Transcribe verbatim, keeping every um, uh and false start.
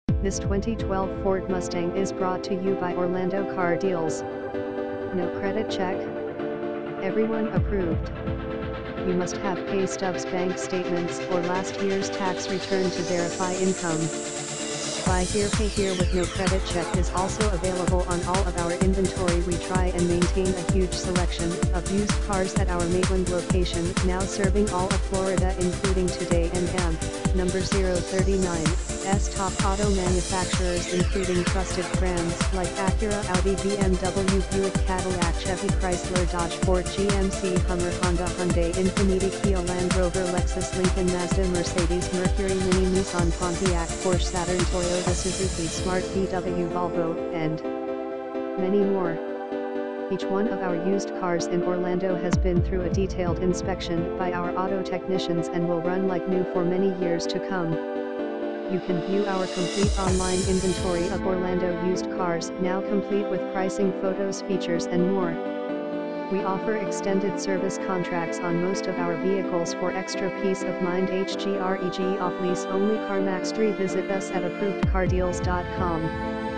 This twenty twelve Ford Mustang is brought to you by Orlando Car Deals. No credit check. Everyone approved. You must have pay stubs, bank statements, or last year's tax return to verify income. Buy here, pay here with no credit check is also available on all of our inventory. We try and maintain a huge selection of used cars at our Maitland location, now serving all of Florida including Today and A M P, number zero thirty-nine, S top auto manufacturers including trusted brands like Acura, Audi, B M W, Buick, Cadillac, Chevy, Chrysler, Dodge, Ford, G M C, Hummer, Honda, Hyundai, Infiniti, Kia, Land Rover, Lexus, Lincoln, Mazda, Mercedes, Mercury, Mini, Nissan, Pontiac, Porsche, Saturn, Toyota, Suzuki, Smart, V W, Volvo, and many more. Each one of our used cars in Orlando has been through a detailed inspection by our auto technicians and will run like new for many years to come. You can view our complete online inventory of Orlando used cars, now complete with pricing, photos, features, and more. We offer extended service contracts on most of our vehicles for extra peace of mind. H G R E G off lease only CarMax three. Visit us at approved car deals dot com.